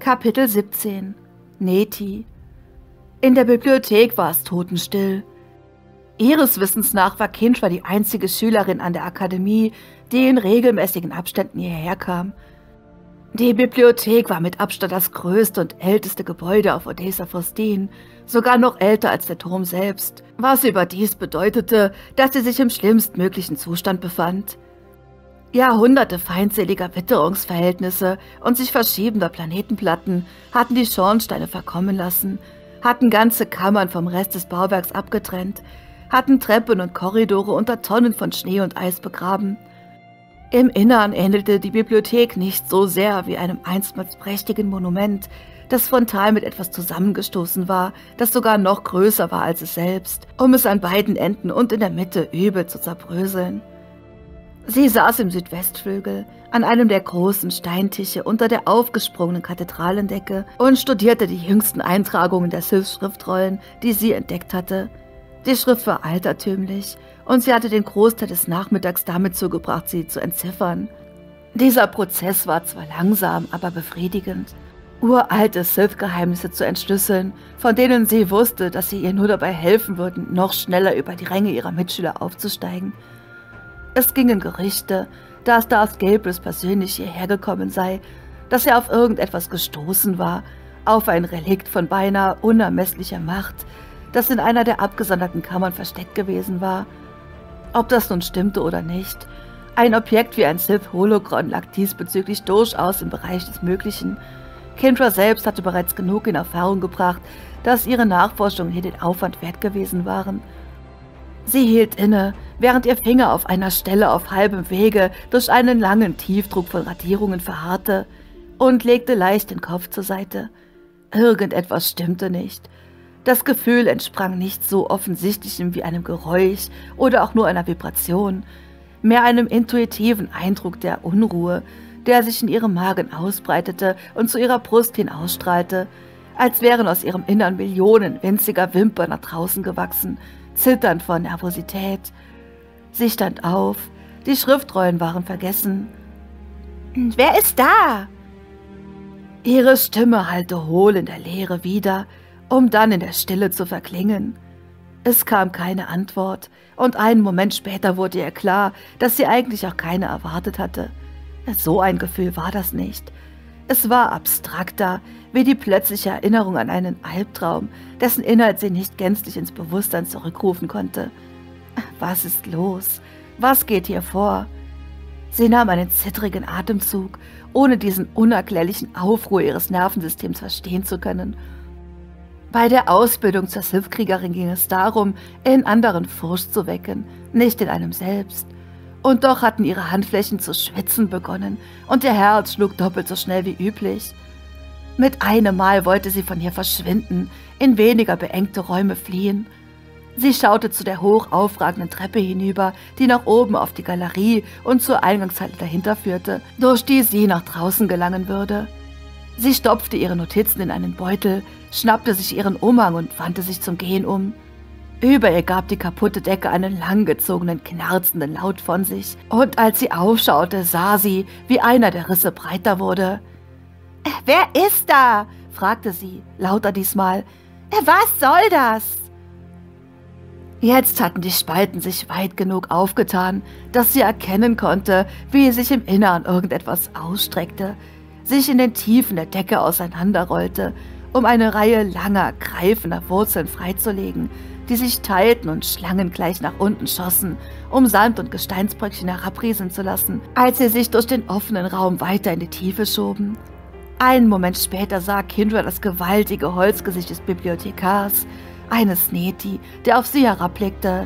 Kapitel 17 Neti. In der Bibliothek war es totenstill. Ihres Wissens nach war Kindra die einzige Schülerin an der Akademie, die in regelmäßigen Abständen hierher kam. Die Bibliothek war mit Abstand das größte und älteste Gebäude auf Odessa Fostin, sogar noch älter als der Turm selbst, was überdies bedeutete, dass sie sich im schlimmstmöglichen Zustand befand. Jahrhunderte feindseliger Witterungsverhältnisse und sich verschiebender Planetenplatten hatten die Schornsteine verkommen lassen, hatten ganze Kammern vom Rest des Bauwerks abgetrennt, hatten Treppen und Korridore unter Tonnen von Schnee und Eis begraben. Im Innern ähnelte die Bibliothek nicht so sehr wie einem einstmals prächtigen Monument, das frontal mit etwas zusammengestoßen war, das sogar noch größer war als es selbst, um es an beiden Enden und in der Mitte übel zu zerbröseln. Sie saß im Südwestflügel, an einem der großen Steintische unter der aufgesprungenen Kathedralendecke und studierte die jüngsten Eintragungen der Sylph-Schriftrollen, die sie entdeckt hatte. Die Schrift war altertümlich und sie hatte den Großteil des Nachmittags damit zugebracht, sie zu entziffern. Dieser Prozess war zwar langsam, aber befriedigend. Uralte Sylph-Geheimnisse zu entschlüsseln, von denen sie wusste, dass sie ihr nur dabei helfen würden, noch schneller über die Ränge ihrer Mitschüler aufzusteigen. Es gingen Gerüchte, dass Darth Gabrus persönlich hierher gekommen sei, dass er auf irgendetwas gestoßen war, auf ein Relikt von beinahe unermesslicher Macht, das in einer der abgesonderten Kammern versteckt gewesen war. Ob das nun stimmte oder nicht, ein Objekt wie ein Sylph-Holokron lag diesbezüglich durchaus im Bereich des Möglichen. Kindra selbst hatte bereits genug in Erfahrung gebracht, dass ihre Nachforschungen hier den Aufwand wert gewesen waren. Sie hielt inne, während ihr Finger auf einer Stelle auf halbem Wege durch einen langen Tiefdruck von Radierungen verharrte, und legte leicht den Kopf zur Seite. Irgendetwas stimmte nicht. Das Gefühl entsprang nicht so offensichtlichem wie einem Geräusch oder auch nur einer Vibration, mehr einem intuitiven Eindruck der Unruhe, der sich in ihrem Magen ausbreitete und zu ihrer Brust hinausstrahlte, als wären aus ihrem Innern Millionen winziger Wimpern nach draußen gewachsen, zitternd vor Nervosität. Sie stand auf, die Schriftrollen waren vergessen. »Wer ist da?« Ihre Stimme hallte hohl in der Leere wieder, um dann in der Stille zu verklingen. Es kam keine Antwort, und einen Moment später wurde ihr klar, dass sie eigentlich auch keine erwartet hatte. So ein Gefühl war das nicht. Es war abstrakter, wie die plötzliche Erinnerung an einen Albtraum, dessen Inhalt sie nicht gänzlich ins Bewusstsein zurückrufen konnte. Was ist los? Was geht hier vor? Sie nahm einen zittrigen Atemzug, ohne diesen unerklärlichen Aufruhr ihres Nervensystems verstehen zu können. Bei der Ausbildung zur Sylph-Kriegerin ging es darum, in anderen Furcht zu wecken, nicht in einem selbst. Und doch hatten ihre Handflächen zu schwitzen begonnen und ihr Herz schlug doppelt so schnell wie üblich. Mit einem Mal wollte sie von hier verschwinden, in weniger beengte Räume fliehen. Sie schaute zu der hoch aufragenden Treppe hinüber, die nach oben auf die Galerie und zur Eingangshalle dahinter führte, durch die sie nach draußen gelangen würde. Sie stopfte ihre Notizen in einen Beutel, schnappte sich ihren Umhang und wandte sich zum Gehen um. Über ihr gab die kaputte Decke einen langgezogenen, knarzenden Laut von sich, und als sie aufschaute, sah sie, wie einer der Risse breiter wurde. »Wer ist da?« fragte sie, lauter diesmal. »Was soll das?« Jetzt hatten die Spalten sich weit genug aufgetan, dass sie erkennen konnte, wie sich im Innern irgendetwas ausstreckte, sich in den Tiefen der Decke auseinanderrollte, um eine Reihe langer, greifender Wurzeln freizulegen, die sich teilten und schlangengleich nach unten schossen, um Sand- und Gesteinsbröckchen herabrieseln zu lassen, als sie sich durch den offenen Raum weiter in die Tiefe schoben. Einen Moment später sah Kindra das gewaltige Holzgesicht des Bibliothekars, eines Neti, der auf sie herabblickte.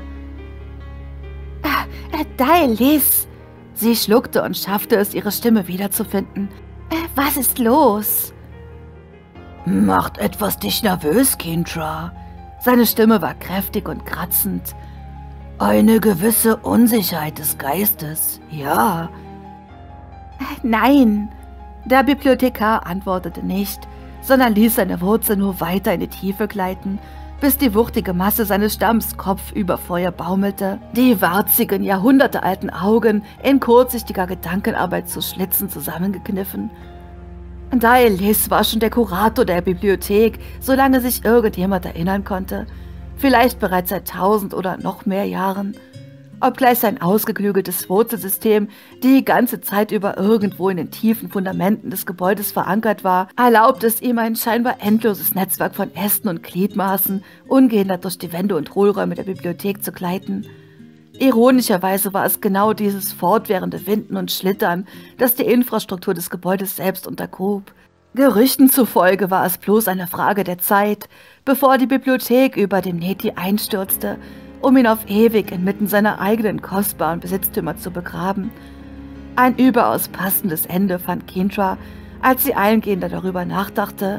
»Da, Liz!« Sie schluckte und schaffte es, ihre Stimme wiederzufinden. »Was ist los?« »Macht etwas dich nervös, Kindra?« Seine Stimme war kräftig und kratzend. »Eine gewisse Unsicherheit des Geistes, ja.« »Nein.« Der Bibliothekar antwortete nicht, sondern ließ seine Wurzel nur weiter in die Tiefe gleiten, bis die wuchtige Masse seines Stamms kopfüber vor ihr baumelte, die warzigen, jahrhundertealten Augen in kurzsichtiger Gedankenarbeit zu Schlitzen zusammengekniffen. Dailis war schon der Kurator der Bibliothek, solange sich irgendjemand erinnern konnte. Vielleicht bereits seit 1000 oder noch mehr Jahren. Obgleich sein ausgeklügeltes Wurzelsystem die ganze Zeit über irgendwo in den tiefen Fundamenten des Gebäudes verankert war, erlaubt es ihm ein scheinbar endloses Netzwerk von Ästen und Gliedmaßen, ungehindert durch die Wände und Hohlräume der Bibliothek zu gleiten. Ironischerweise war es genau dieses fortwährende Winden und Schlittern, das die Infrastruktur des Gebäudes selbst untergrub. Gerüchten zufolge war es bloß eine Frage der Zeit, bevor die Bibliothek über dem Neti einstürzte, um ihn auf ewig inmitten seiner eigenen kostbaren Besitztümer zu begraben. Ein überaus passendes Ende fand Kintra, als sie eingehender darüber nachdachte.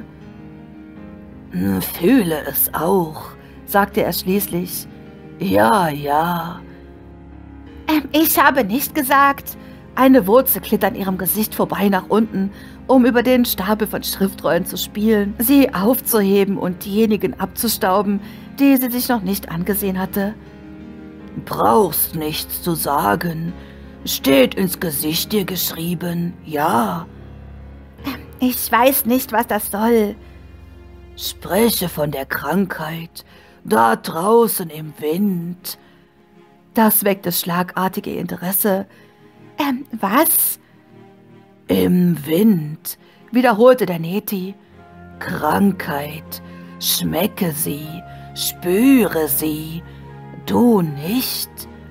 »Fühle es auch«, sagte er schließlich. »Ja, ja.« »Ich habe nicht gesagt.« Eine Wurzel glitt an ihrem Gesicht vorbei nach unten, um über den Stapel von Schriftrollen zu spielen, sie aufzuheben und diejenigen abzustauben, die sie sich noch nicht angesehen hatte. »Brauchst nichts zu sagen. Steht ins Gesicht dir geschrieben, ja.« »Ich weiß nicht, was das soll.« »Spreche von der Krankheit, da draußen im Wind.« Das weckte schlagartige Interesse. Was?« »Im Wind«, wiederholte der Neti. »Krankheit, schmecke sie, spüre sie, du nicht?«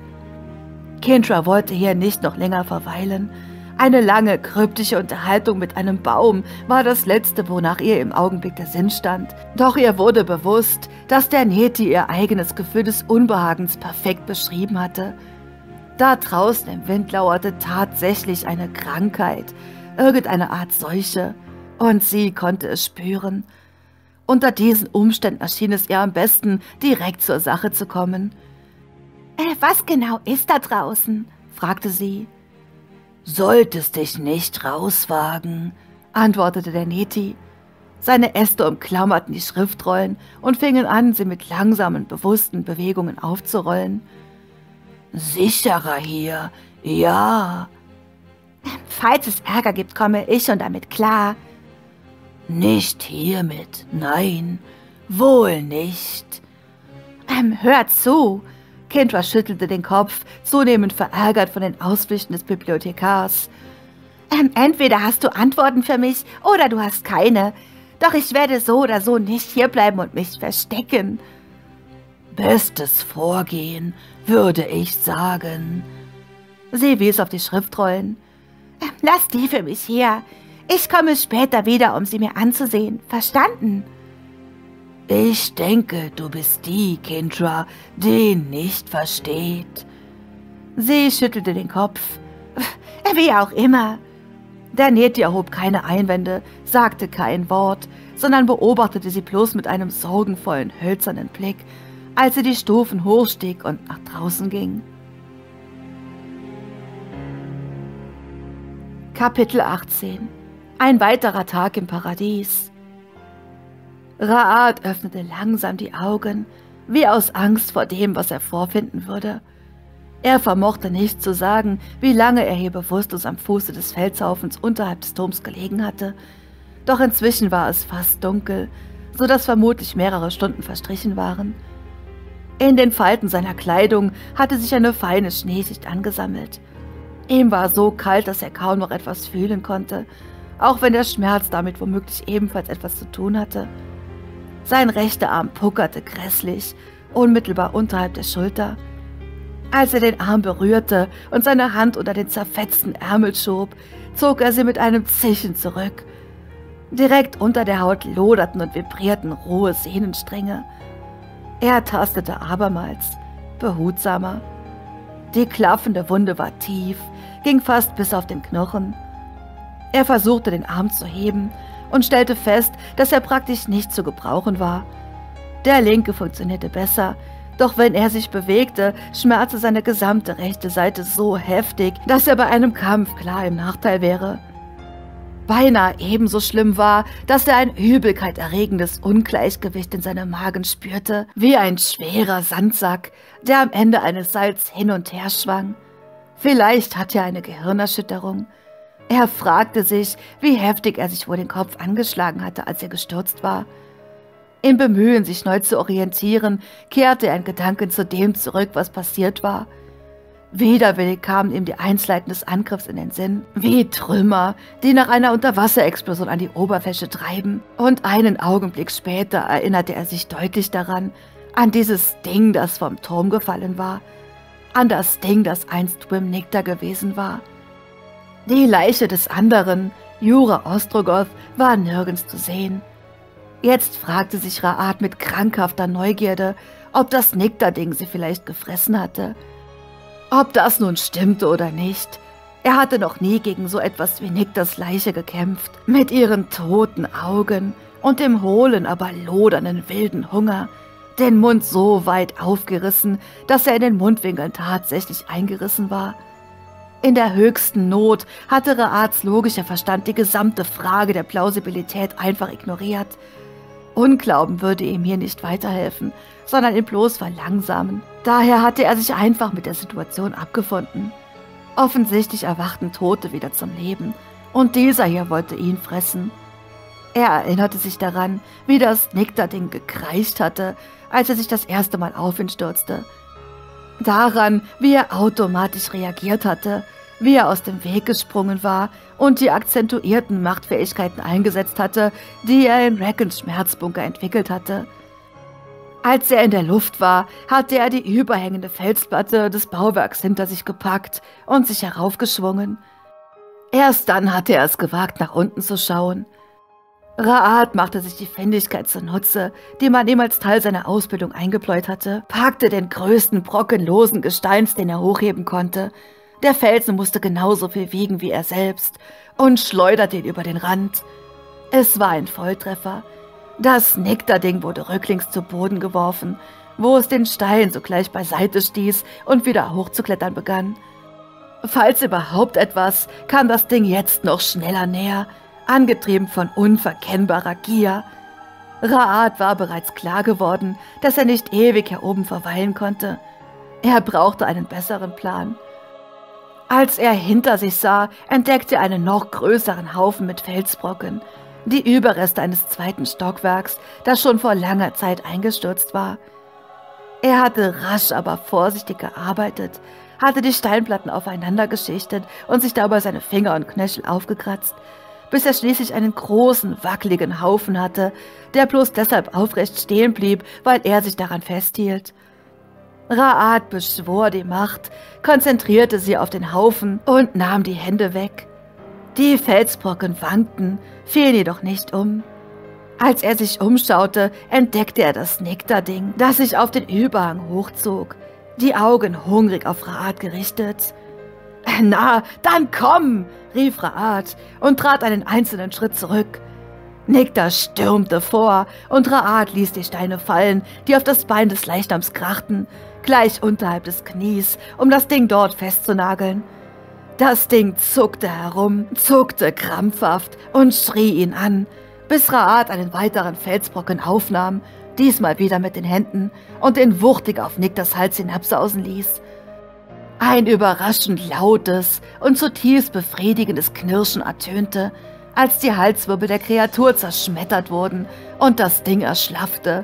Kintra wollte hier nicht noch länger verweilen. Eine lange, kryptische Unterhaltung mit einem Baum war das Letzte, wonach ihr im Augenblick der Sinn stand. Doch ihr wurde bewusst, dass der Neti ihr eigenes Gefühl des Unbehagens perfekt beschrieben hatte. Da draußen im Wind lauerte tatsächlich eine Krankheit, irgendeine Art Seuche, und sie konnte es spüren. Unter diesen Umständen erschien es ihr am besten, direkt zur Sache zu kommen. »Was genau ist da draußen?« fragte sie. »Solltest dich nicht rauswagen«, antwortete der Neti. Seine Äste umklammerten die Schriftrollen und fingen an, sie mit langsamen, bewussten Bewegungen aufzurollen. »Sicherer hier, ja.« »Falls es Ärger gibt, komme ich schon damit klar.« »Nicht hiermit, nein, wohl nicht.« »Hör zu!« Kintra schüttelte den Kopf, zunehmend verärgert von den Ausflüchten des Bibliothekars. »Entweder hast du Antworten für mich, oder du hast keine. Doch ich werde so oder so nicht hierbleiben und mich verstecken.« »Bestes Vorgehen, würde ich sagen.« Sie wies auf die Schriftrollen. »Lass die für mich hier. Ich komme später wieder, um sie mir anzusehen. Verstanden?« »Ich denke, du bist die, Kintra, die nicht versteht.« Sie schüttelte den Kopf. »Wie auch immer.« Der Neti erhob keine Einwände, sagte kein Wort, sondern beobachtete sie bloß mit einem sorgenvollen, hölzernen Blick, als sie die Stufen hochstieg und nach draußen ging. Kapitel 18 – Ein weiterer Tag im Paradies. Ra'ad öffnete langsam die Augen, wie aus Angst vor dem, was er vorfinden würde. Er vermochte nicht zu sagen, wie lange er hier bewusstlos am Fuße des Felshaufens unterhalb des Turms gelegen hatte. Doch inzwischen war es fast dunkel, so dass vermutlich mehrere Stunden verstrichen waren. In den Falten seiner Kleidung hatte sich eine feine Schneeschicht angesammelt. Ihm war so kalt, dass er kaum noch etwas fühlen konnte, auch wenn der Schmerz damit womöglich ebenfalls etwas zu tun hatte. Sein rechter Arm puckerte grässlich, unmittelbar unterhalb der Schulter. Als er den Arm berührte und seine Hand unter den zerfetzten Ärmel schob, zog er sie mit einem Zischen zurück. Direkt unter der Haut loderten und vibrierten rohe Sehnenstränge. Er tastete abermals, behutsamer. Die klaffende Wunde war tief, ging fast bis auf den Knochen. Er versuchte, den Arm zu heben und stellte fest, dass er praktisch nicht zu gebrauchen war. Der linke funktionierte besser, doch wenn er sich bewegte, schmerzte seine gesamte rechte Seite so heftig, dass er bei einem Kampf klar im Nachteil wäre. Beinahe ebenso schlimm war, dass er ein übelkeiterregendes Ungleichgewicht in seinem Magen spürte, wie ein schwerer Sandsack, der am Ende eines Seils hin und her schwang. Vielleicht hatte er eine Gehirnerschütterung. Er fragte sich, wie heftig er sich wohl den Kopf angeschlagen hatte, als er gestürzt war. Im Bemühen, sich neu zu orientieren, kehrte er in Gedanken zu dem zurück, was passiert war. Widerwillig kamen ihm die Einzelheiten des Angriffs in den Sinn, wie Trümmer, die nach einer Unterwasserexplosion an die Oberfläche treiben. Und einen Augenblick später erinnerte er sich deutlich daran, an dieses Ding, das vom Turm gefallen war, an das Ding, das einst Wim Nikta gewesen war. Die Leiche des anderen, Jura Ostrogoth, war nirgends zu sehen. Jetzt fragte sich Ra'ad mit krankhafter Neugierde, ob das Nikta-Ding sie vielleicht gefressen hatte. Ob das nun stimmte oder nicht, er hatte noch nie gegen so etwas wie Niktas Leiche gekämpft, mit ihren toten Augen und dem hohlen, aber lodernden wilden Hunger, den Mund so weit aufgerissen, dass er in den Mundwinkeln tatsächlich eingerissen war. In der höchsten Not hatte Ra'ads logischer Verstand die gesamte Frage der Plausibilität einfach ignoriert. Unglauben würde ihm hier nicht weiterhelfen, sondern ihn bloß verlangsamen. Daher hatte er sich einfach mit der Situation abgefunden. Offensichtlich erwachten Tote wieder zum Leben, und dieser hier wollte ihn fressen. Er erinnerte sich daran, wie das Nikta-Ding gekreischt hatte, als er sich das erste Mal auf ihn stürzte. Daran, wie er automatisch reagiert hatte, wie er aus dem Weg gesprungen war und die akzentuierten Machtfähigkeiten eingesetzt hatte, die er in Rackens Schmerzbunker entwickelt hatte. Als er in der Luft war, hatte er die überhängende Felsplatte des Bauwerks hinter sich gepackt und sich heraufgeschwungen. Erst dann hatte er es gewagt, nach unten zu schauen. Ra'ad machte sich die Findigkeit zunutze, die man ihm als Teil seiner Ausbildung eingepläut hatte, packte den größten Brocken losen Gesteins, den er hochheben konnte. Der Felsen musste genauso viel wiegen wie er selbst, und schleuderte ihn über den Rand. Es war ein Volltreffer. Das Nikta-Ding wurde rücklings zu Boden geworfen, wo es den Stein sogleich beiseite stieß und wieder hochzuklettern begann. Falls überhaupt etwas, kam das Ding jetzt noch schneller näher, angetrieben von unverkennbarer Gier. Ra'ad war bereits klar geworden, dass er nicht ewig hier oben verweilen konnte. Er brauchte einen besseren Plan. Als er hinter sich sah, entdeckte er einen noch größeren Haufen mit Felsbrocken, die Überreste eines zweiten Stockwerks, das schon vor langer Zeit eingestürzt war. Er hatte rasch, aber vorsichtig gearbeitet, hatte die Steinplatten aufeinander geschichtet und sich dabei seine Finger und Knöchel aufgekratzt, bis er schließlich einen großen, wackeligen Haufen hatte, der bloß deshalb aufrecht stehen blieb, weil er sich daran festhielt. Ra'ad beschwor die Macht, konzentrierte sie auf den Haufen und nahm die Hände weg. Die Felsbrocken wankten, fielen jedoch nicht um. Als er sich umschaute, entdeckte er das Nikta-Ding, das sich auf den Überhang hochzog, die Augen hungrig auf Ra'ad gerichtet. »Na, dann komm!« rief Ra'ad und trat einen einzelnen Schritt zurück. Nikta stürmte vor und Ra'ad ließ die Steine fallen, die auf das Bein des Leichnams krachten, gleich unterhalb des Knies, um das Ding dort festzunageln. Das Ding zuckte herum, zuckte krampfhaft und schrie ihn an, bis Ra'ad einen weiteren Felsbrocken aufnahm, diesmal wieder mit den Händen, und den wuchtig auf Niktas Hals hinabsausen ließ. Ein überraschend lautes und zutiefst befriedigendes Knirschen ertönte, als die Halswirbel der Kreatur zerschmettert wurden und das Ding erschlaffte.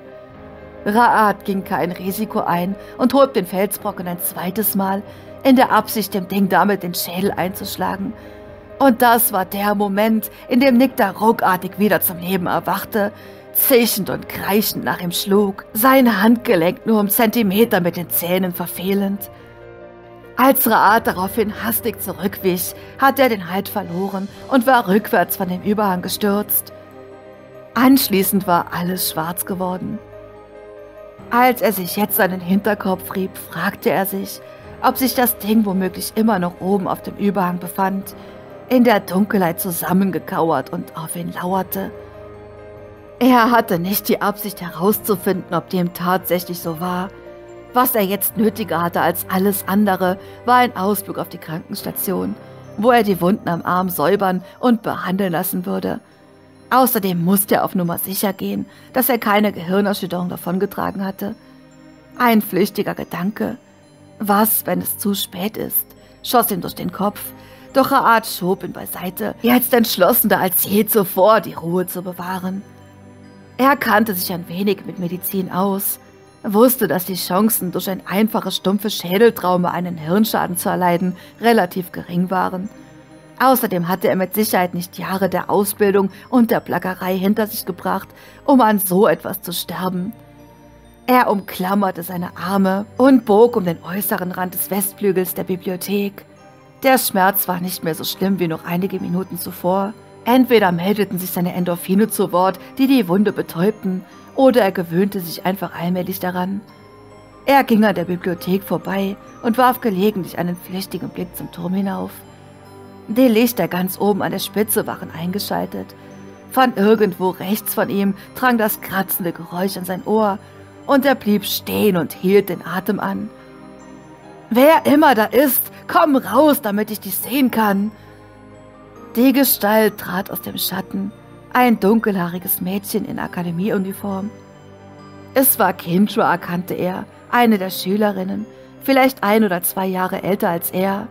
Ra'ad ging kein Risiko ein und hob den Felsbrocken ein zweites Mal, in der Absicht, dem Ding damit den Schädel einzuschlagen. Und das war der Moment, in dem Nikta ruckartig wieder zum Leben erwachte, zischend und kreischend nach ihm schlug, sein Handgelenk nur um Zentimeter mit den Zähnen verfehlend. Als Ra'ad daraufhin hastig zurückwich, hatte er den Halt verloren und war rückwärts von dem Überhang gestürzt. Anschließend war alles schwarz geworden. Als er sich jetzt an den Hinterkopf rieb, fragte er sich, ob sich das Ding womöglich immer noch oben auf dem Überhang befand, in der Dunkelheit zusammengekauert und auf ihn lauerte. Er hatte nicht die Absicht herauszufinden, ob dem tatsächlich so war. Was er jetzt nötiger hatte als alles andere, war ein Ausflug auf die Krankenstation, wo er die Wunden am Arm säubern und behandeln lassen würde. Außerdem musste er auf Nummer sicher gehen, dass er keine Gehirnerschütterung davongetragen hatte. Ein flüchtiger Gedanke. Was, wenn es zu spät ist, schoss ihm durch den Kopf, Doch Raad schob ihn beiseite, jetzt entschlossener als je zuvor die Ruhe zu bewahren. Er kannte sich ein wenig mit Medizin aus, wusste, dass die Chancen, durch ein einfaches, stumpfes Schädeltrauma einen Hirnschaden zu erleiden, relativ gering waren. Außerdem hatte er mit Sicherheit nicht Jahre der Ausbildung und der Plackerei hinter sich gebracht, um an so etwas zu sterben. Er umklammerte seine Arme und bog um den äußeren Rand des Westflügels der Bibliothek. Der Schmerz war nicht mehr so schlimm wie noch einige Minuten zuvor. Entweder meldeten sich seine Endorphine zu Wort, die die Wunde betäubten, oder er gewöhnte sich einfach allmählich daran. Er ging an der Bibliothek vorbei und warf gelegentlich einen flüchtigen Blick zum Turm hinauf. Die Lichter ganz oben an der Spitze waren eingeschaltet. Von irgendwo rechts von ihm drang das kratzende Geräusch an sein Ohr, und er blieb stehen und hielt den Atem an. »Wer immer da ist, komm raus, damit ich dich sehen kann!« Die Gestalt trat aus dem Schatten, ein dunkelhaariges Mädchen in Akademieuniform. Es war Kindra, erkannte er, eine der Schülerinnen, vielleicht 1 oder 2 Jahre älter als er.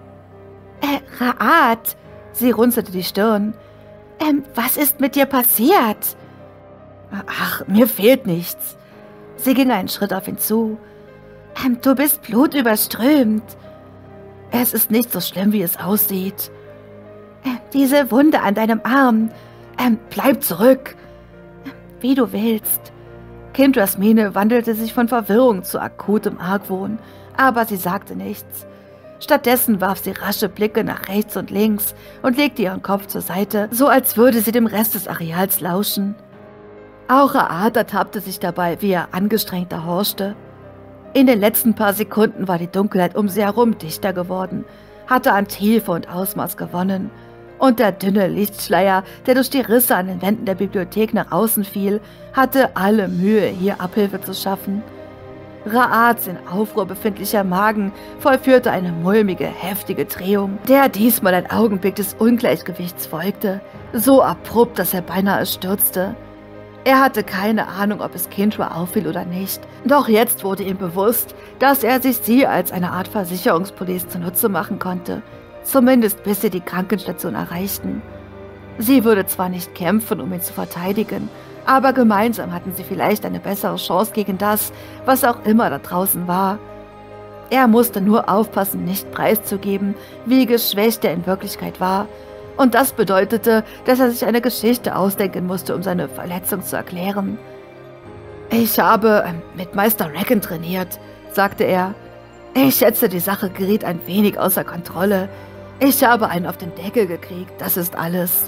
»Raad«, sie runzelte die Stirn, »was ist mit dir passiert?« »Ach, mir fehlt nichts.« Sie ging einen Schritt auf ihn zu. »Du bist blutüberströmt.« »Es ist nicht so schlimm, wie es aussieht.« »Diese Wunde an deinem Arm. Bleib zurück.« »Wie du willst.« Kindras Miene wandelte sich von Verwirrung zu akutem Argwohn, aber sie sagte nichts. Stattdessen warf sie rasche Blicke nach rechts und links und legte ihren Kopf zur Seite, so als würde sie dem Rest des Areals lauschen. Auch Raad ertappte sich dabei, wie er angestrengter horchte. In den letzten paar Sekunden war die Dunkelheit um sie herum dichter geworden, hatte an Tiefe und Ausmaß gewonnen, und der dünne Lichtschleier, der durch die Risse an den Wänden der Bibliothek nach außen fiel, hatte alle Mühe, hier Abhilfe zu schaffen. Raads in Aufruhr befindlicher Magen vollführte eine mulmige, heftige Drehung, der diesmal ein Augenblick des Ungleichgewichts folgte, so abrupt, dass er beinahe stürzte. Er hatte keine Ahnung, ob es Kindra auffiel oder nicht, doch jetzt wurde ihm bewusst, dass er sich sie als eine Art Versicherungspolice zunutze machen konnte, zumindest bis sie die Krankenstation erreichten. Sie würde zwar nicht kämpfen, um ihn zu verteidigen, aber gemeinsam hatten sie vielleicht eine bessere Chance gegen das, was auch immer da draußen war. Er musste nur aufpassen, nicht preiszugeben, wie geschwächt er in Wirklichkeit war, und das bedeutete, dass er sich eine Geschichte ausdenken musste, um seine Verletzung zu erklären. »Ich habe mit Meister Reckon trainiert«, sagte er. »Ich schätze, die Sache geriet ein wenig außer Kontrolle. Ich habe einen auf den Deckel gekriegt, das ist alles.«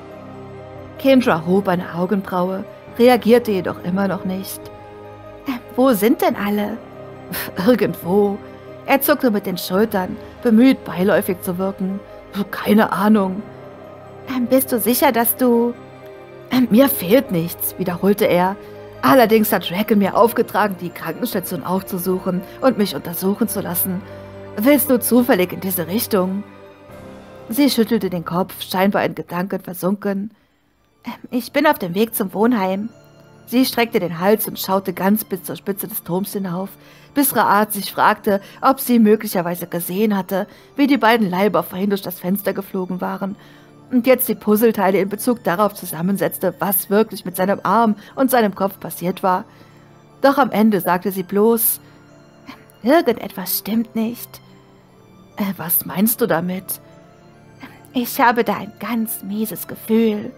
Kindra hob eine Augenbraue, reagierte jedoch immer noch nicht. »Wo sind denn alle?« »Irgendwo.« Er zuckte mit den Schultern, bemüht, beiläufig zu wirken. »Keine Ahnung.« »Bist du sicher, dass du...« »Mir fehlt nichts«, wiederholte er. »Allerdings hat Reckon mir aufgetragen, die Krankenstation aufzusuchen und mich untersuchen zu lassen. Willst du zufällig in diese Richtung?« Sie schüttelte den Kopf, scheinbar in Gedanken versunken. »Ich bin auf dem Weg zum Wohnheim.« Sie streckte den Hals und schaute ganz bis zur Spitze des Turms hinauf, bis Raad sich fragte, ob sie möglicherweise gesehen hatte, wie die beiden Leiber vorhin durch das Fenster geflogen waren und jetzt die Puzzleteile in Bezug darauf zusammensetzte, was wirklich mit seinem Arm und seinem Kopf passiert war. Doch am Ende sagte sie bloß, »Irgendetwas stimmt nicht.« »Was meinst du damit?« »Ich habe da ein ganz mieses Gefühl.«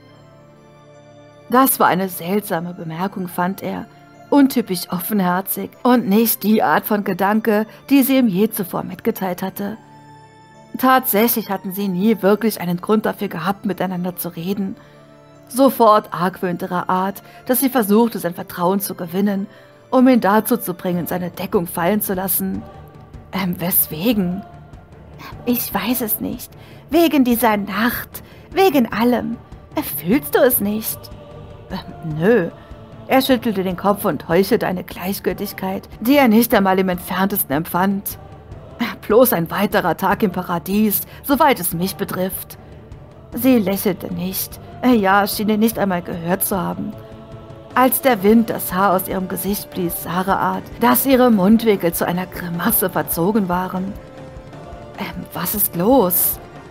Das war eine seltsame Bemerkung, fand er, untypisch offenherzig und nicht die Art von Gedanke, die sie ihm je zuvor mitgeteilt hatte. Tatsächlich hatten sie nie wirklich einen Grund dafür gehabt, miteinander zu reden. Sofort argwöhnte Raad, dass sie versuchte, sein Vertrauen zu gewinnen, um ihn dazu zu bringen, seine Deckung fallen zu lassen. Weswegen? »Ich weiß es nicht. Wegen dieser Nacht. Wegen allem. Fühlst du es nicht?« »Nö.« Er schüttelte den Kopf und heuchelte eine Gleichgültigkeit, die er nicht einmal im Entferntesten empfand. »Bloß ein weiterer Tag im Paradies, soweit es mich betrifft.« Sie lächelte nicht. Ja, schien ihn nicht einmal gehört zu haben. Als der Wind das Haar aus ihrem Gesicht blies, sah Raad, dass ihre Mundwinkel zu einer Grimasse verzogen waren. »Was ist los?«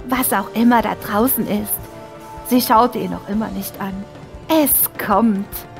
Was auch immer da draußen ist. Sie schaute ihn noch immer nicht an. Es kommt.